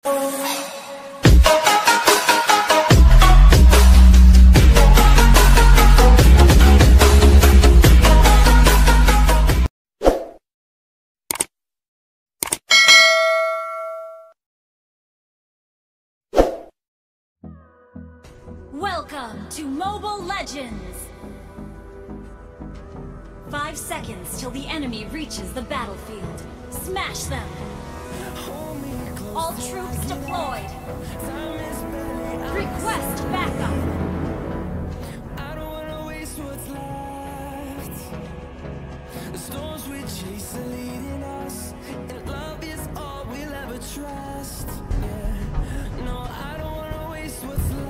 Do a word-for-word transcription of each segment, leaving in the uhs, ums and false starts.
Welcome to Mobile Legends! Five seconds till the enemy reaches the battlefield. Smash them! All troops deployed! Request backup! I don't wanna waste what's left. The storms we chase are leading us, and love is all we'll ever trust. Yeah. No, I don't wanna waste what's left.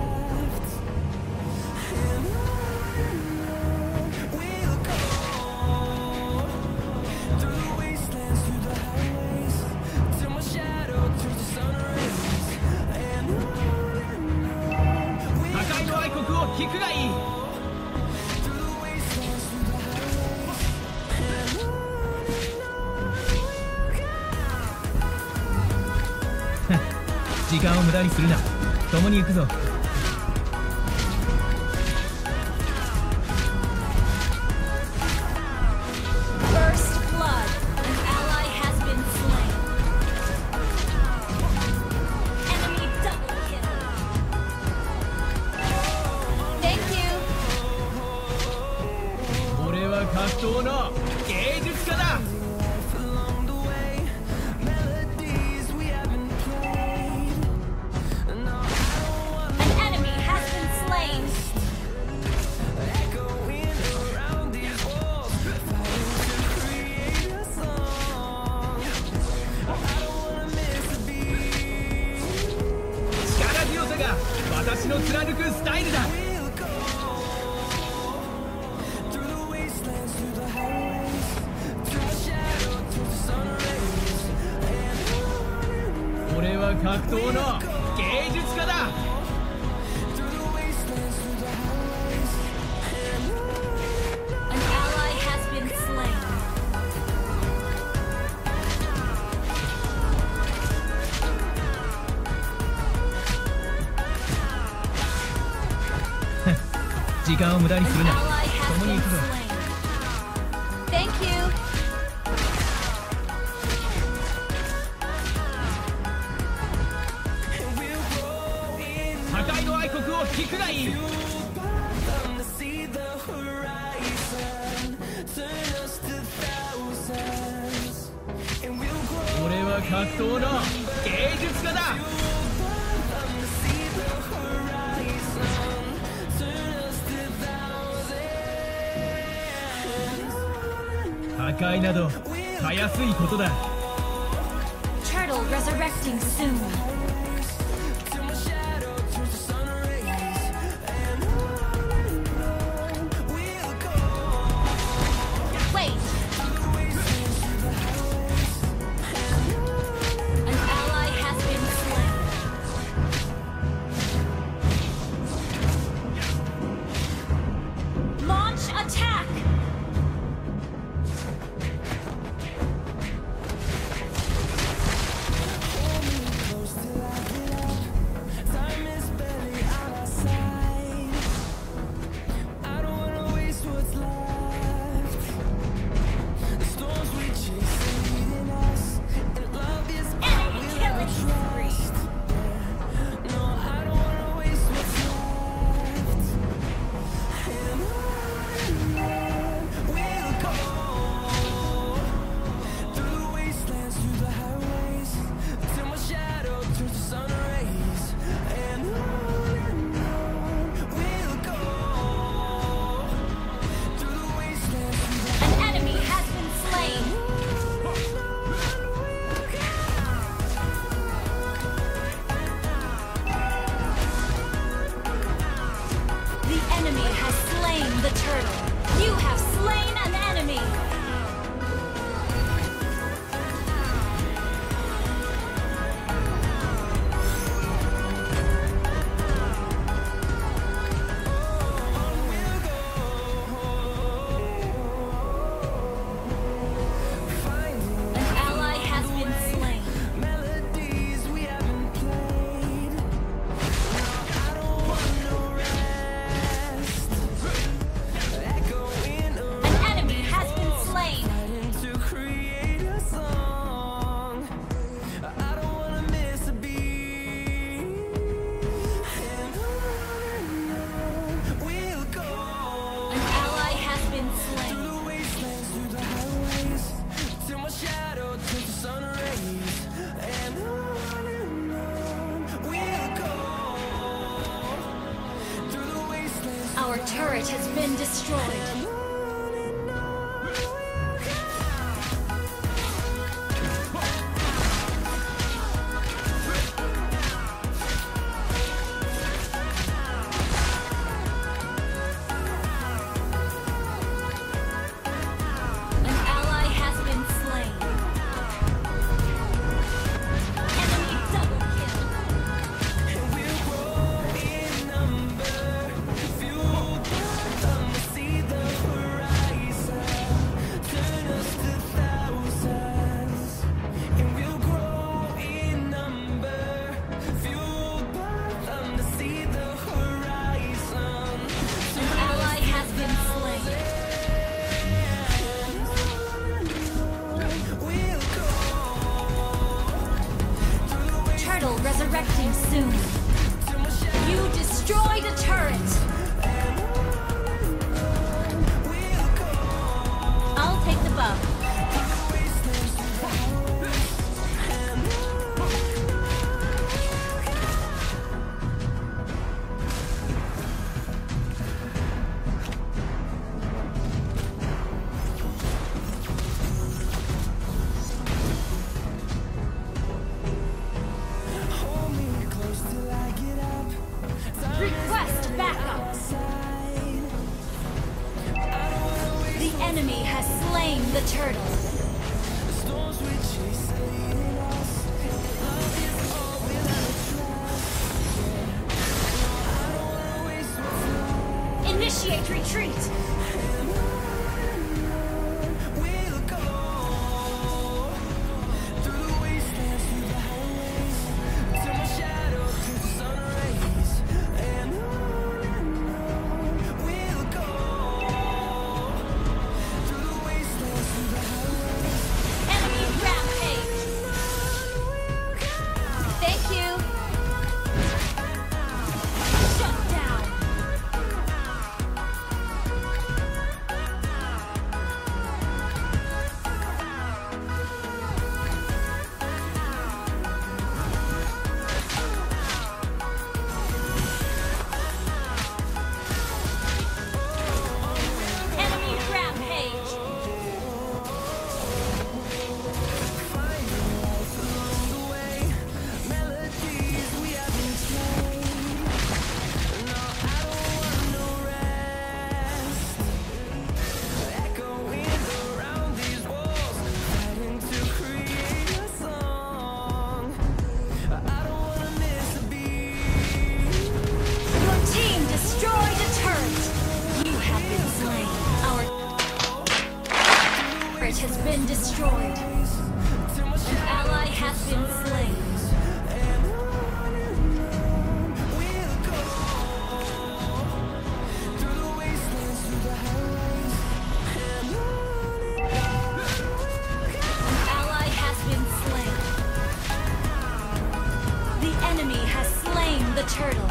And on we'll go through the wastelands, through the highways, till my shadow turns to sun rays. And on and on we'll 破壊の愛国を聞くがいい。 through the wastelands, through the highways, and on and on we'll go. 時間を無駄にするな。共に行くぞ。 First blood! An ally has been slain. Enemy double kill. Thank you. 俺は格闘の芸術家だ。 Along the way, melodies we haven't played. No, I don't want An enemy has been slain. echoing around these walls, fighting to create a song. I don't wanna miss a beat. 力強さが私の貫くスタイルだ。 We'll go through the wastelands, through the highways, till my shadow turns to sun rays. And on 俺は格闘の芸術家だ。 through the wastelands, through the highways, and on. An ally has been slain. 時間を無駄にす An るな。 ally has 共に been 行くぞ。 slain. Thank you. And we'll grow in 破壊の愛国を聞くがいい。 them to see the horizon, turn us to thousands. And we'll grow 俺は格闘の芸術家だ。 them to see the horizon, turn us to thousands. 破壊などたやすいことだ。 Turtle resurrecting soon. Till my shadow turns to sun rays. And on and on we'll go. Wait. An ally has been slain. Launch attack! Close till I get up. Time is barely on our side. I don't wanna waste what's left. The storms we chase are leading us, and love is all Enemy we'll killing ever spree. trust. Yeah. No, I don't wanna waste what's left. And on and on we'll go through the wastelands, through the highways, till my shadow turns to sun rays. And on and on we'll go through the wastelands, through the An enemy has been slain. The enemy has slain the turtle. You have slain an enemy. finding An ally has been slain. melodies we haven't turret has been destroyed. Resurrecting soon. You destroyed a turret. I'll take the buff. Request backup! The enemy has slain the turtle. Initiate retreat! Has been destroyed. An ally has been slain. An ally has been slain. The enemy has slain the turtle.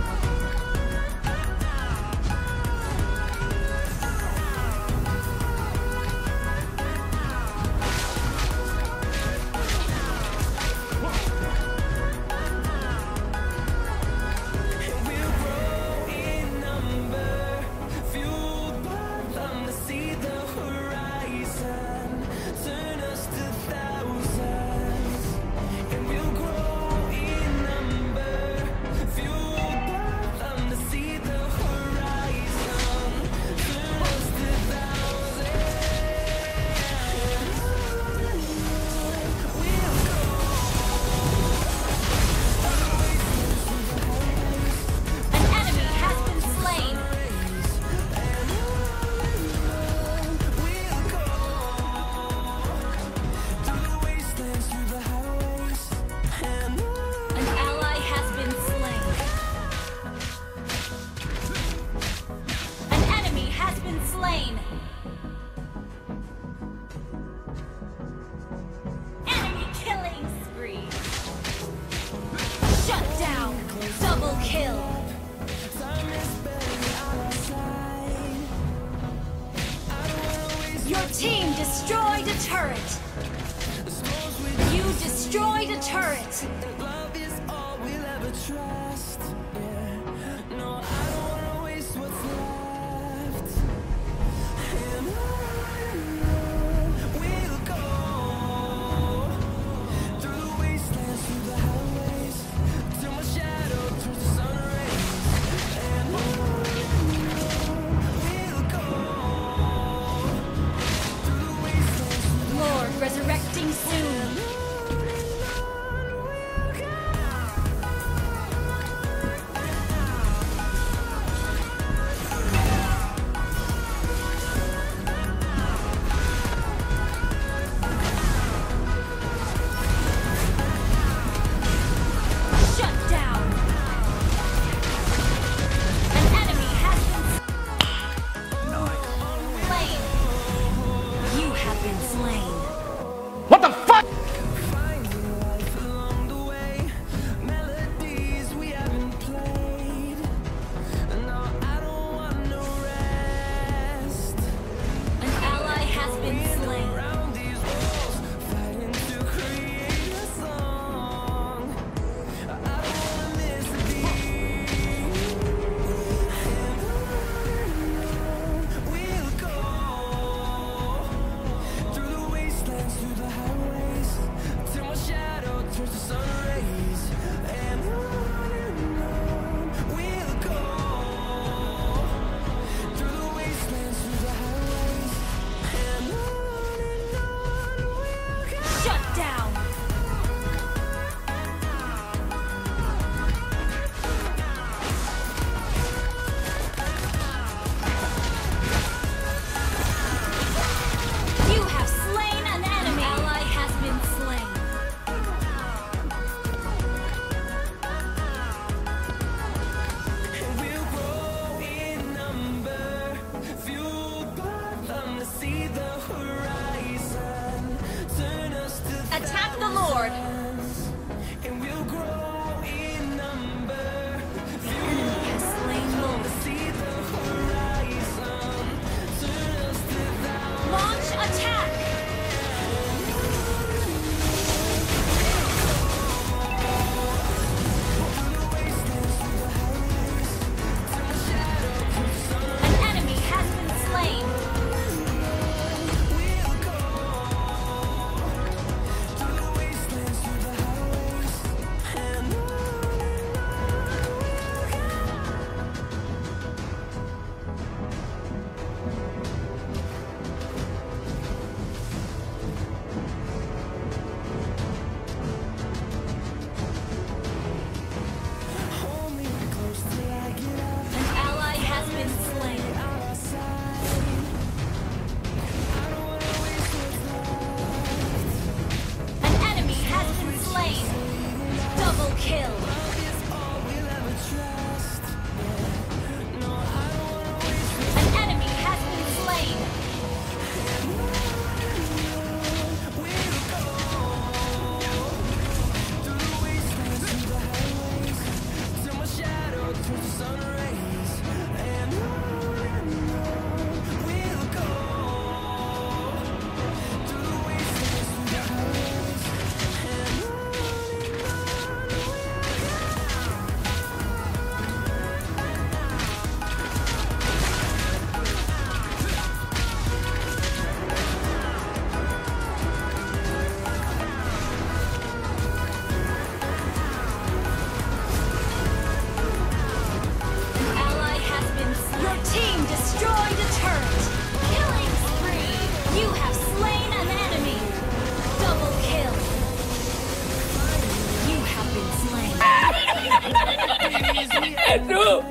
Your team destroyed a turret! You destroyed a turret! Love is all we'll ever trust. Yeah. No, I don't wanna waste what's left. Pedro!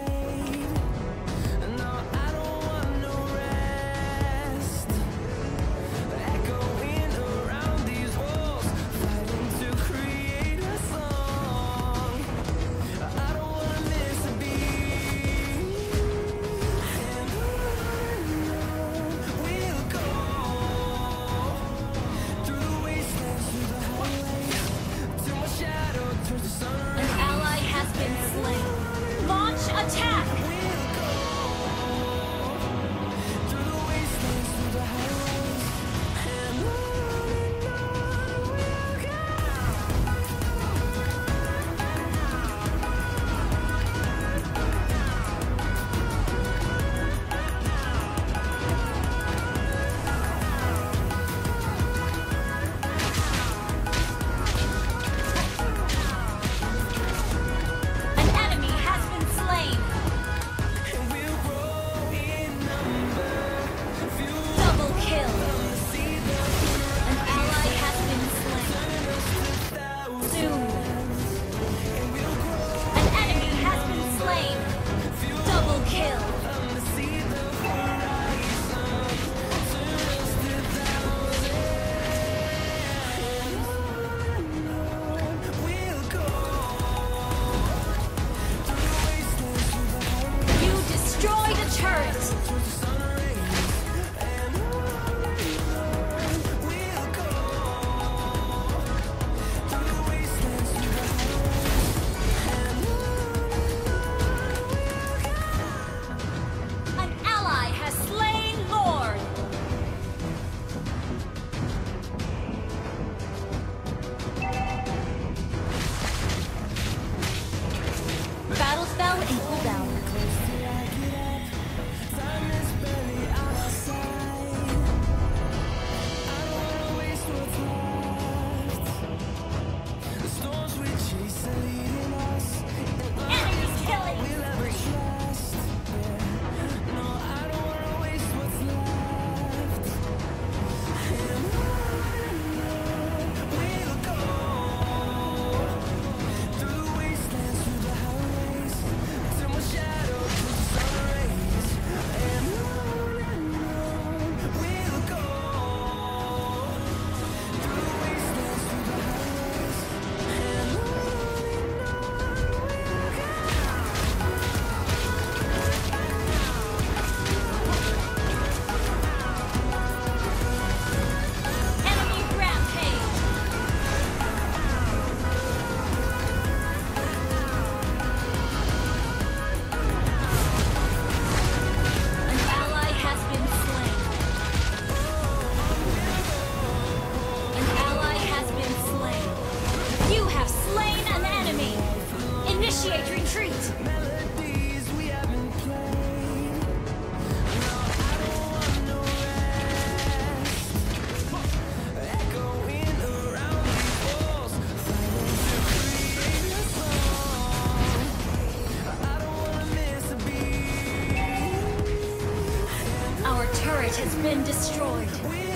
Has been destroyed.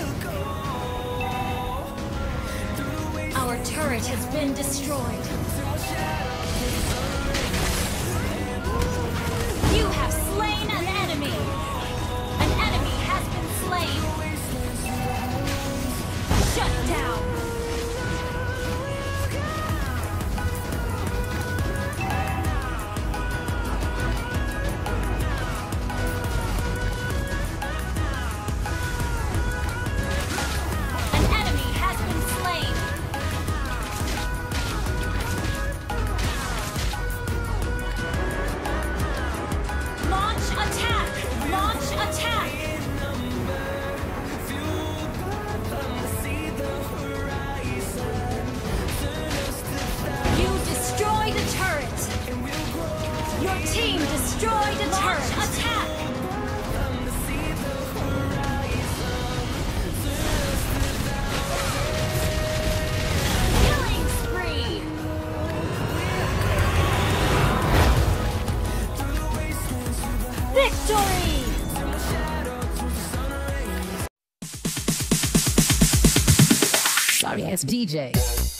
Our turret has been destroyed. You have slain an enemy. An enemy has been slain. Shut down. Team destroyed a turret. Attack! Killing spree! Victory! Sorry ass D J.